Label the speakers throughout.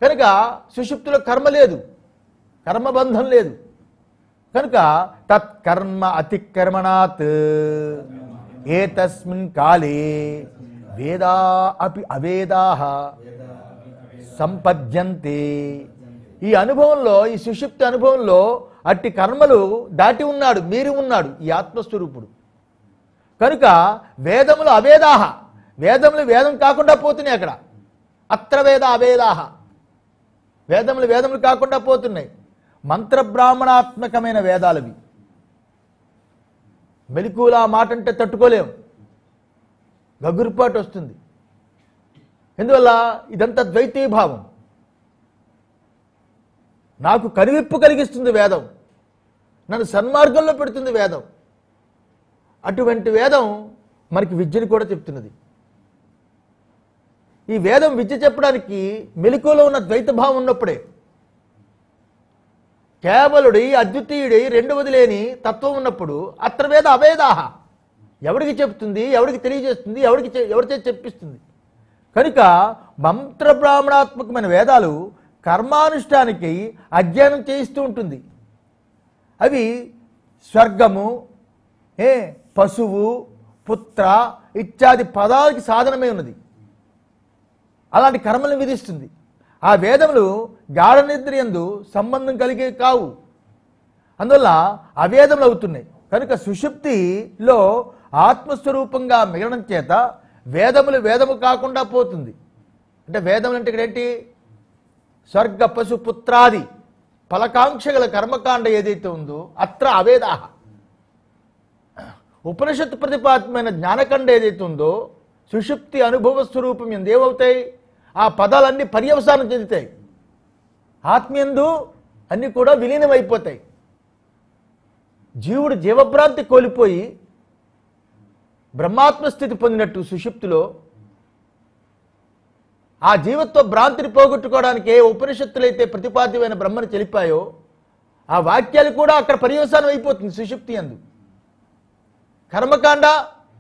Speaker 1: కనుక సుషుప్తిలో కర్మ లేదు, కర్మబంధం లేదు. కనుక తత్కర్మ అతిక్రమణాత్ ఏతస్మిన్ కాలే వేదా అపి అవేదాః సంపద్యంతే. ఈ అనుభవంలో, ఈ సుషుప్తి అనుభవంలో అట్టి కర్మలు దాటి ఉన్నాడు, మీరి ఉన్నాడు ఈ ఆత్మస్వరూపుడు. కనుక వేదములు అవేదాహ, వేదములు వేదం కాకుండా పోతున్నాయి. అక్కడ అత్ర వేద అవేదాహ, వేదములు వేదములు కాకుండా పోతున్నాయి. మంత్రబ్రాహ్మణాత్మకమైన వేదాలవి. మెలకువలా మాట అంటే తట్టుకోలేం, గగురుపాటు వస్తుంది. ఎందువల్ల? ఇదంతా ద్వైతీభావం. నాకు కనువిప్పు కలిగిస్తుంది వేదం, నన్ను సన్మార్గంలో పెడుతుంది వేదం. అటువంటి వేదం మనకి విద్యను కూడా చెప్తున్నది. ఈ వేదం విద్య చెప్పడానికి మెలకువలో ఉన్న ద్వైతభావం ఉన్నప్పుడే, కేవలుడి అద్వితీయుడి రెండవది లేని తత్వం ఉన్నప్పుడు అత్ర వేద అవేదాహ, ఎవరికి చెప్తుంది, ఎవరికి తెలియజేస్తుంది, ఎవరిచే చెప్పిస్తుంది. కనుక మంత్రబ్రాహ్మణాత్మకమైన వేదాలు కర్మానుష్ఠానికి అధ్యయనం చేయిస్తూ ఉంటుంది. అవి స్వర్గము, పశువు, పుత్ర ఇత్యాది పదాలకి సాధనమై ఉన్నది. అలాంటి కర్మలను విధిస్తుంది. ఆ వేదములు గాఢ నిద్రయందు సంబంధం కలిగే కావు, అందువల్ల అవేదములు అవుతున్నాయి. కనుక సుషుప్తిలో ఆత్మస్వరూపంగా మిగలడం చేత వేదములు వేదము కాకుండా పోతుంది. అంటే వేదములు అంటే ఇక్కడ ఏంటి? స్వర్గ పశు పుత్రాది ఫలకాంక్ష గల కర్మకాండ ఏదైతే ఉందో అత్ర అవేదాహ. ఉపనిషత్తు ప్రతిపాద్యమైన జ్ఞానకండ ఏదైతే ఉందో సుషుప్తి అనుభవ స్వరూపం ఎందు ఏమవుతాయి? ఆ పదాలన్నీ పర్యవసానం చెందుతాయి, ఆత్మీయందు అన్నీ కూడా విలీనమైపోతాయి. జీవుడు జీవభ్రాంతి కోల్పోయి బ్రహ్మాత్మస్థితి పొందినట్టు సుషుప్తిలో ఆ జీవత్వ భ్రాంతిని పోగొట్టుకోవడానికి ఏ ఉపనిషత్తులైతే ప్రతిపాద్యమైన బ్రహ్మను తెలిపాయో ఆ వాక్యాలు కూడా అక్కడ పర్యవసానం అయిపోతుంది సుషుప్తి యందు. కర్మకాండ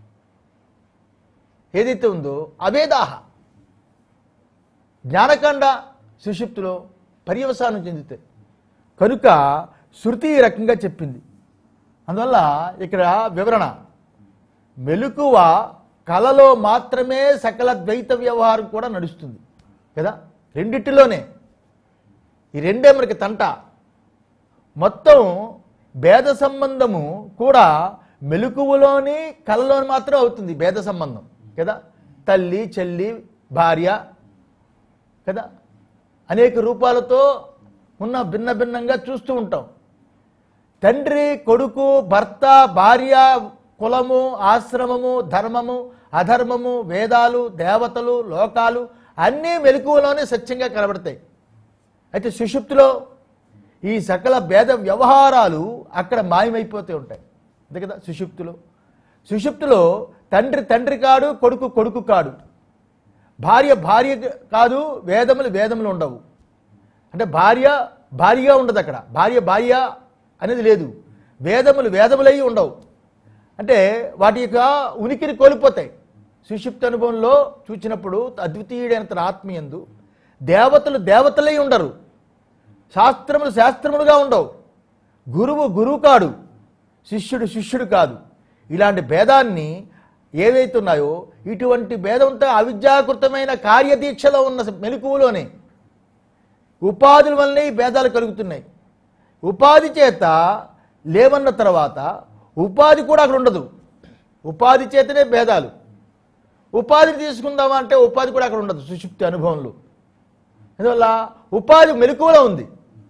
Speaker 1: ఏదైతే ఉందో అవేదాహ, జ్ఞానకాండ సుషుప్తిలో పర్యవసానం చెందుతాయి. కనుక శృతి ఈ రకంగా చెప్పింది. అందువల్ల ఇక్కడ వివరణ, మెలకువ కలలో మాత్రమే సకల ద్వైత వ్యవహారం కూడా నడుస్తుంది కదా, రెండిటిలోనే. ఈ రెండే మనకి తంట. మొత్తం భేద సంబంధము కూడా మెలకువలోని కలలోని మాత్రం అవుతుంది భేద సంబంధం కదా. తల్లి, చెల్లి, భార్య కదా, అనేక రూపాలతో ఉన్న భిన్న భిన్నంగా చూస్తూ ఉంటాం. తండ్రి, కొడుకు, భర్త, భార్య, కులము, ఆశ్రమము, ధర్మము, అధర్మము, వేదాలు, దేవతలు, లోకాలు అన్నీ మెలకువలోనే సత్యంగా కనబడతాయి. అయితే సుషుప్తిలో ఈ సకల భేద వ్యవహారాలు అక్కడ మాయమైపోతూ ఉంటాయి అంతే కదా. సుషుప్తిలో తండ్రి తండ్రి కాడు, కొడుకు కొడుకు కాడు, భార్య భార్య కాదు, వేదములు ఉండవు. అంటే భార్య భార్యగా ఉండదు అక్కడ, భార్య అనేది లేదు. వేదములై ఉండవు. అంటే వాటి యొక్క ఉనికిని కోల్పోతాయి. సుషుప్తి అనుభవంలో చూచినప్పుడు అద్వితీయుడైన తన ఆత్మీయందు దేవతలై ఉండరు, శాస్త్రములుగా ఉండవు. గురువు కాడు, శిష్యుడు కాదు. ఇలాంటి భేదాన్ని ఏవైతే ఉన్నాయో ఇటువంటి భేదంతో అవిద్యాకృతమైన కార్యదీక్షలో ఉన్న మెలకువలోనే ఉపాధుల వల్లనే ఈ భేదాలు కలుగుతున్నాయి. ఉపాధి చేత లేవన్న తర్వాత ఉపాధి కూడా అక్కడ ఉండదు. ఉపాధి చేతనే భేదాలు. ఉపాధిని తీసుకుందామా అంటే ఉపాధి కూడా అక్కడ ఉండదు సుషుప్తి అనుభవంలో. అందువల్ల ఉపాధి మెలకువలో ఉంది,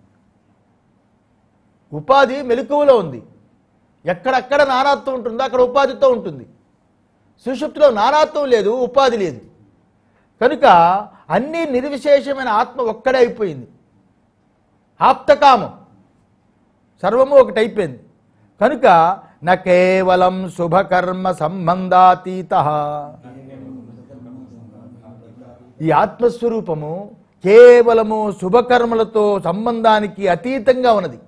Speaker 1: ఉపాధి మెలకువలో ఉంది. ఎక్కడెక్కడ నానాత్వం ఉంటుందో అక్కడ ఉపాధితో ఉంటుంది. సుషుప్తిలో నానాత్వం లేదు, ఉపాధి లేదు. కనుక అన్నీ నిర్విశేషమైన ఆత్మ ఒక్కడే అయిపోయింది. ఆప్తకామం సర్వము ఒకటైపోయింది. కనుక న కేవలం శుభకర్మ సంబంధాతీత, ఈ ఆత్మస్వరూపము కేవలము శుభకర్మలతో సంబంధానికి అతీతంగా ఉన్నది.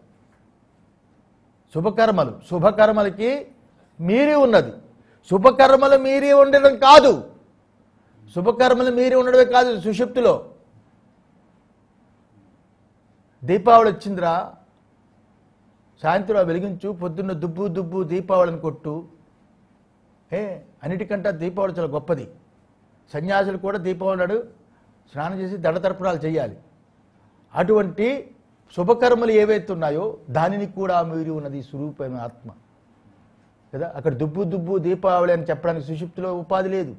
Speaker 1: శుభకర్మలకి మీరి ఉన్నది. శుభకర్మలు మీరి ఉండడం కాదు, శుభకర్మలు మీరి ఉండడమే కాదు. సుషుప్తిలో దీపావళి వచ్చిందిరా, సాయంత్రం వెలిగించు, పొద్దున్న దుబ్బు దుబ్బు దీపావళిని కొట్టు. అన్నిటికంటే దీపావళి చాలా గొప్పది. సన్యాసులు కూడా దీపావళి నాడు స్నానం చేసి దడతర్పణాలు చేయాలి. అటువంటి శుభకర్మలు ఏవైతే ఉన్నాయో దానిని కూడా మీరి ఉన్నది స్వరూపమైన ఆత్మ కదా. అక్కడ దుబ్బు దుబ్బు దీపావళి అని చెప్పడానికి సుషుప్తిలో ఉపాధి లేదు.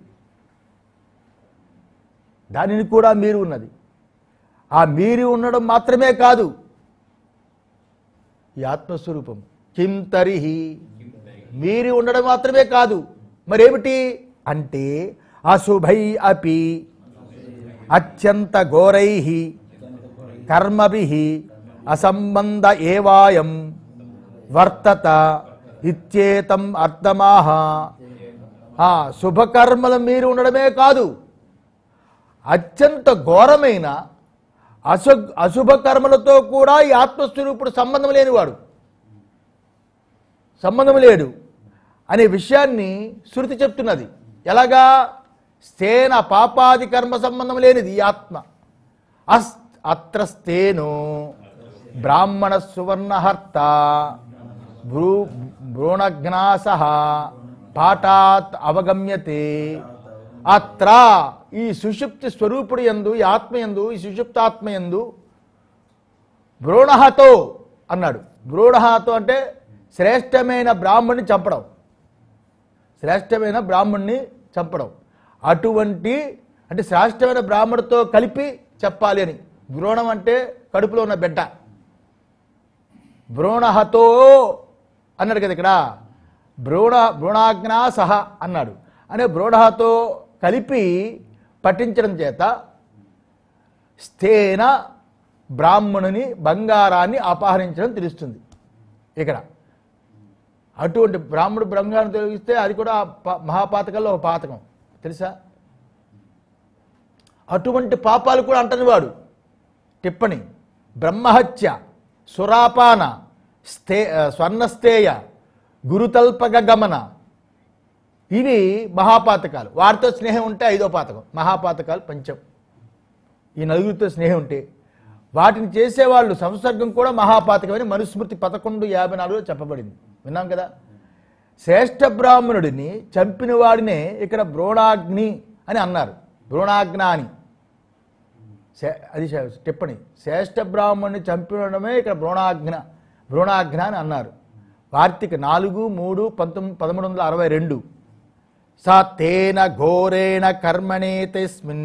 Speaker 1: దానిని కూడా మీరు ఉన్నది. ఆ మీరి ఉండడం మాత్రమే కాదు ఈ ఆత్మస్వరూపం. కిం తరిహి, మీరి ఉండడం మాత్రమే కాదు, మరేమిటి అంటే అశుభై అపి అత్యంత ఘోరై కర్మభి అసంబంధ ఏవాయం వర్తత ఇత్యేతం అర్థమాహ. శుభకర్మలు మీరు ఉండడమే కాదు, అత్యంత ఘోరమైన అశుభ కర్మలతో కూడా ఈ ఆత్మస్వరూపుడు సంబంధం లేనివాడు, సంబంధం లేడు అనే విషయాన్ని శృతి చెప్తున్నది. ఎలాగా? స్థేన పాపాది కర్మ సంబంధం లేనిది ఈ ఆత్మ. అత్ర స్థేనో బ్రాహ్మణ సువర్ణహర్త భ్రూణజ్ఞాస పాఠాత్ అవగమ్యతే. అత్ర ఈ సుషుప్తి స్వరూపుడు యందు, ఈ ఆత్మయందు, ఈ సుషుప్తాత్మయందు భ్రూణహతో అన్నాడు. భ్రూణహతో అంటే శ్రేష్టమైన బ్రాహ్మణ్ణి చంపడం, శ్రేష్టమైన బ్రాహ్మణ్ణి చంపడం. అటువంటి అంటే శ్రేష్టమైన బ్రాహ్మణుడితో కలిపి చెప్పాలి అని. భ్రూణం అంటే కడుపులో ఉన్న బిడ్డ. భ్రూణహతో అన్నాడు కదా ఇక్కడ. భ్రూణాజ్ఞా సహ అన్నాడు. అనే భ్రూణహతో కలిపి పఠించడం చేత స్థేన బ్రాహ్మణుని బంగారాన్ని అపహరించడం తెలుస్తుంది ఇక్కడ. అటువంటి బ్రాహ్మణుడు బంగారం తొలగిస్తే అది కూడా మహాపాతకాల్లో ఒక పాతకం తెలుసా. అటువంటి పాపాలు కూడా అంటని వాడు. టిప్పణి బ్రహ్మహత్య, సురాపాన, స్వర్ణస్థేయ, గురుతల్పక గమన, ఇవి మహాపాతకాలు. వారితో స్నేహం ఉంటే 5వ పాతకం. మహాపాతకాలు పంచం. ఈ నలుగురితో స్నేహం ఉంటే వాటిని చేసేవాళ్ళు సంసర్గం కూడా మహాపాతకమని మనుస్మృతి 11:54 చెప్పబడింది. విన్నాం కదా. శ్రేష్ఠ బ్రాహ్మణుడిని చంపిన వాడినే ఇక్కడ భ్రూణాగ్ని అని అన్నారు. భ్రూణాజ్ఞ అని అది టిప్పణి. శ్రేష్ఠ బ్రాహ్మణుని చంపడమే ఇక్కడ భ్రూణాజ్ఞ అని అన్నారు. కార్తీక 4/3/1362. స తేన ఘోరేణ కర్మణే తస్మిన్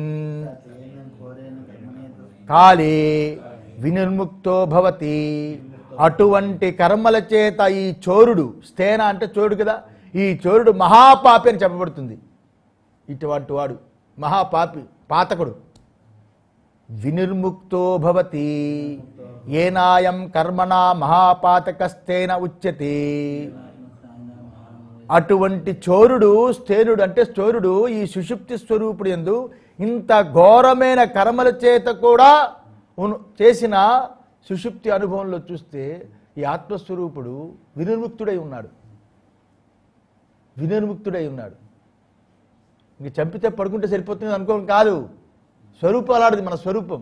Speaker 1: కాలే వినిర్ముక్తో భవతి. అటువంటి కర్మల చేత ఈ చోరుడు, స్థేన అంటే చోరుడు కదా, ఈ చోరుడు మహాపాపి అని చెప్పబడుతుంది. ఇటువంటి వాడు మహాపాపి, పాతకుడు. వినిర్ముక్తో భవతి ఏనాయం కర్మణా మహాపాతకస్థేన ఉచ్యతే. అటువంటి చోరుడు, స్థేనుడు అంటే చోరుడు ఈ సుషుప్తి స్వరూపుడు యందు ఇంత ఘోరమైన కర్మల చేత కూడా చేసిన సుషుప్తి అనుభవంలో చూస్తే ఈ ఆత్మస్వరూపుడు వినిర్ముక్తుడై ఉన్నాడు. వినిర్ముక్తుడై ఉన్నాడు. ఇంక చంపితే పడుకుంటే సరిపోతుంది అనుకోవడం కాదు. స్వరూపం అలాంటిది. మన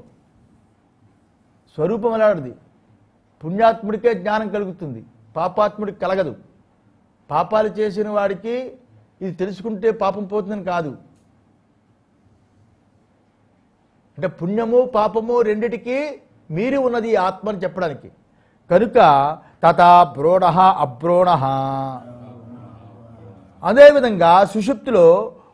Speaker 1: స్వరూపం అలాంటిది. పుణ్యాత్ముడికే జ్ఞానం కలుగుతుంది, పాపాత్ముడికి కలగదు. పాపాలు చేసిన వాడికి ఇది తెలుసుకుంటే పాపం పోతుందని కాదు. అంటే పుణ్యము పాపము రెండిటికి మీరి ఉన్నది ఈ ఆత్మ అని చెప్పడానికి. కనుక తథా భ్రూణ అభ్రూణ. అదేవిధంగా సుషుప్తిలో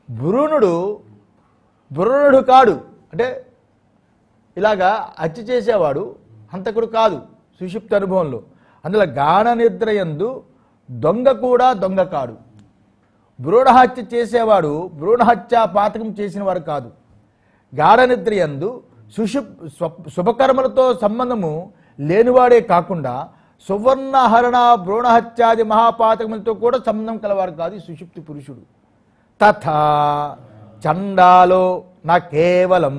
Speaker 1: భ్రూణుడు కాడు. అంటే ఇలాగా హత్య చేసేవాడు హంతకుడు కాదు సుషుప్తి అనుభవంలో. అందులో గాఢ నిద్రయందు దొంగ కూడా దొంగ కాడు. భ్రూణహత్య చేసేవాడు భ్రూణహత్య పాతకం చేసిన వాడు కాదు. గాఢ నిద్రయందు శుభకర్మలతో సంబంధము లేనివాడే కాకుండా సువర్ణహరణ భ్రూణహత్యాది మహాపాతకములతో కూడా సంబంధం కలవాడు కాదు ఈ సుషుప్తి పురుషుడు. తథా చండాలో నా కేవలం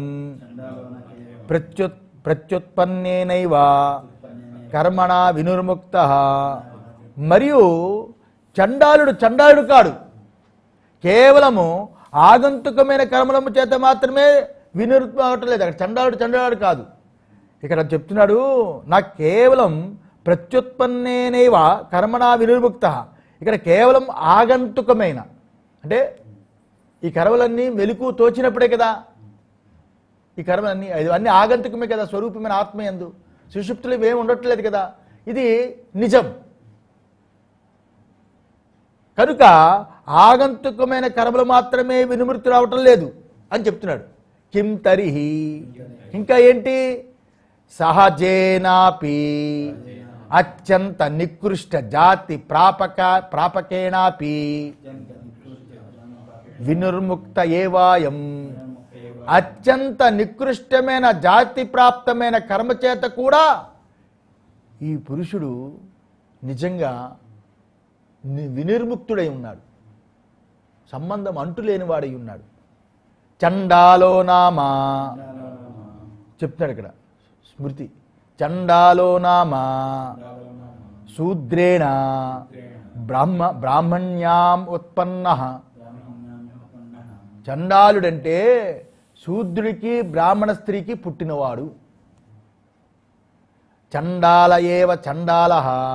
Speaker 1: ప్రత్యుత్పన్నేనైవ కర్మణ వినిర్ముక్త. మరియు చండాలుడు కాడు. కేవలము ఆగంతుకమైన కర్మలము చేత మాత్రమే వినిర్ముక్తం అవటం లేదు. అక్కడ చండాలుడు కాదు. ఇక్కడ చెప్తున్నాడు, నాకు కేవలం ప్రత్యుత్పన్నేనైవ కర్మణా వినిర్ముక్త. ఇక్కడ కేవలం ఆగంతుకమైన, అంటే ఈ కర్మలన్నీ మెలకు తోచినప్పుడే కదా ఈ కర్మలన్నీ, అన్నీ ఆగంతుకమే కదా స్వరూపమైన ఆత్మయందు. సుషుప్తులు ఇవేమి ఉండట్లేదు కదా, ఇది నిజం. కనుక ఆగంతుకమైన కర్మలు మాత్రమే వినివృత్తి రావటం లేదు అని చెప్తున్నాడు. కిం తరిహి, ఇంకా ఏంటి, సహజేనాపి అత్యంత నికృష్ట జాతి ప్రాపకేనాపి వినిర్ముక్త ఏవాయం. అత్యంత నికృష్టమైన జాతి ప్రాప్తమైన కర్మ చేత కూడా ఈ పురుషుడు నిజంగా వినిర్ముక్తుడై ఉన్నాడు, సంబంధం అంటులేనివాడై ఉన్నాడు. చండాలో నామా చెప్తున్నాడు ఇక్కడ స్మృతి, చండాలో నామా శూద్రేణ బ్రాహ్మణ్యాం ఉత్పన్న. చండాలుడంటే శూద్రుడికి బ్రాహ్మణ స్త్రీకి పుట్టినవాడు. చండాల ఏవ చండాల,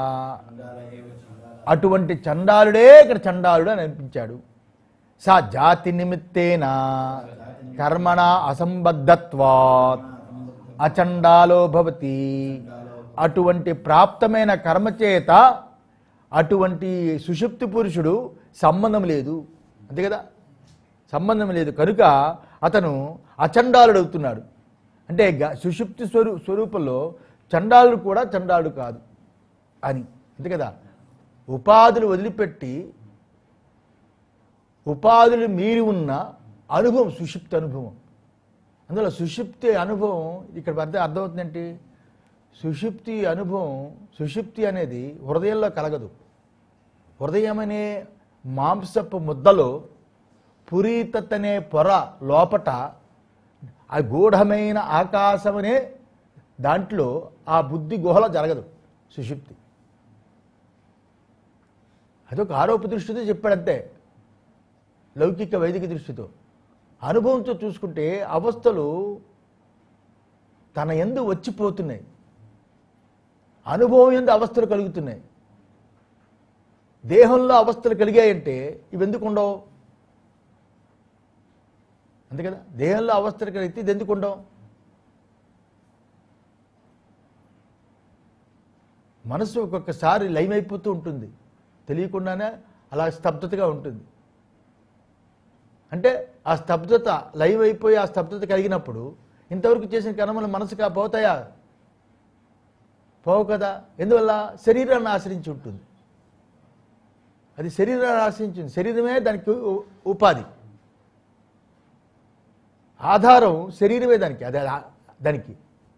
Speaker 1: అటువంటి చండాలుడే ఇక్కడ చండాలుడు అని అనిపించాడు. సా జాతి నిమిత్తేన కర్మణ అసంబద్ధత్వాత్ అచండాలో భవతి. అటువంటి ప్రాప్తమైన కర్మ చేత అటువంటి సుషుప్తి పురుషుడు సంబంధం లేదు, అంతే కదా, సంబంధం లేదు. కనుక అతను అచండాలుడు అవుతున్నాడు. అంటే సుషుప్తి స్వరూపంలో చండాలుడు కూడా చండాలుడు కాదు అని, అంతే కదా. ఉపాధులు వదిలిపెట్టి ఉపాధులు మీరి ఉన్న అనుభవం సుషుప్తి అనుభవం. అందులో సుషుప్తి అనుభవం ఇక్కడ అర్థమవుతుందంటే, సుషుప్తి అనుభవం, సుషుప్తి అనేది హృదయంలో కలగదు. హృదయం అనే మాంసపు ముద్దలో పురీతనే పొర లోపట ఆ గూఢమైన ఆకాశం అనే దాంట్లో ఆ బుద్ధి గుహలో జరగదు సుషుప్తి. అదొక ఆరోప దృష్టితో చెప్పాడంతే, లౌకిక వైదిక దృష్టితో. అనుభవంతో చూసుకుంటే అవస్థలు తన యందు వచ్చిపోతున్నాయి, అనుభవం యందు అవస్థలు కలుగుతున్నాయి. దేహంలో అవస్థలు కలిగాయంటే ఇవి ఎందుకు ఉండవు, అంతే కదా. దేహంలో అవస్థలు కలిగితే ఇది ఎందుకు ఉండవు. మనసు ఒక్కొక్కసారి లైవ్ అయిపోతూ ఉంటుంది, తెలియకుండానే అలా స్తబ్దతగా ఉంటుంది. అంటే ఆ స్తబ్దత లైవ్ అయిపోయి ఆ స్తబ్దత కలిగినప్పుడు ఇంతవరకు చేసిన కర్మలు మనసుగా పోతాయా, పోవు కదా. ఎందువల్ల శరీరాన్ని ఆశ్రయించి ఉంటుంది, అది శరీరాన్ని ఆశ్రయించింది, శరీరమే దానికి ఉపాధి, ఆధారం శరీరమే దానికి, అదే దానికి.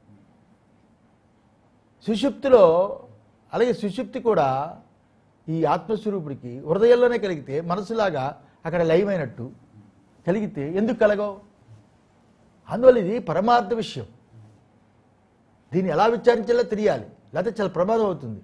Speaker 1: సుషుప్తిలో అలాగే సుషుప్తి కూడా ఈ ఆత్మస్వరూపుడికి హృదయంలోనే కలిగితే మనసులాగా అక్కడ లైవ్ అయినట్టు కలిగితే ఎందుకు కలగవు. అందువల్ల ఇది పరమార్థ విషయం, దీన్ని ఎలా విచారించాలో తెలియాలి, లేకపోతే చాలా ప్రమాదం అవుతుంది.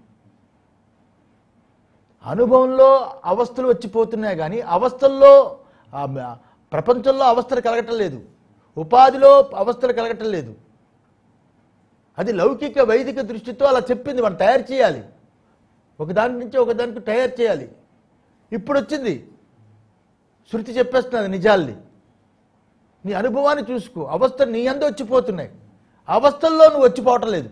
Speaker 1: అనుభవంలో అవస్థలు వచ్చిపోతున్నాయి కానీ అవస్థల్లో ప్రపంచంలో అవస్థలు కలగటం లేదు, ఉపాధిలో అవస్థలు కలగటం లేదు. అది లౌకిక వైదిక దృష్టితో అలా చెప్పింది, మనం తయారు చేయాలి, ఒకదాని నుంచి ఒకదానికి తయారు చేయాలి. ఇప్పుడు వచ్చింది శృతి చెప్పేస్తున్నది నిజాల్ని. నీ అనుభవాన్ని చూసుకో, అవస్థలు నీ అందు వచ్చిపోతున్నాయి, అవస్థల్లో నువ్వు వచ్చిపోవటం లేదు,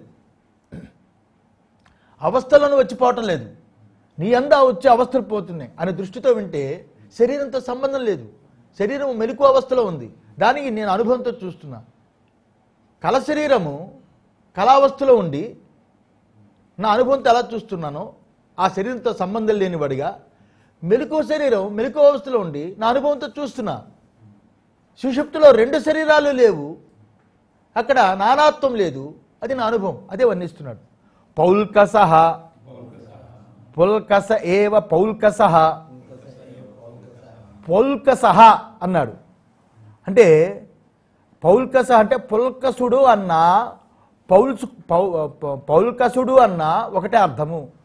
Speaker 1: అవస్థల్లో నువ్వు వచ్చిపోవటం లేదు, నీ అందా వచ్చి అవస్థలు పోతున్నాయి అనే దృష్టితో వింటే శరీరంతో సంబంధం లేదు, శరీరం మెలకు అవస్థలో ఉంది, దానికి నేను అనుభవంతో చూస్తున్నా. కళ శరీరము కళావస్థలో ఉండి నా అనుభవంతో ఎలా చూస్తున్నానో ఆ శరీరంతో సంబంధం లేనివాడిగా, మెలకు శరీరం మెలకు అవస్థలో ఉండి నా అనుభవంతో చూస్తున్నా. సుషుప్తిలో రెండు శరీరాలు లేవు, అక్కడ నానాత్వం లేదు, అది నా అనుభవం, అదే వర్ణిస్తున్నాడు. పౌల్కసహ పుల్కస ఏవ పౌల్కసహ, పౌల్కసహ అన్నాడు. అంటే పౌల్కస అంటే పుల్కసుడు అన్న పౌల్కసుడు అన్న ఒకటే అర్థము.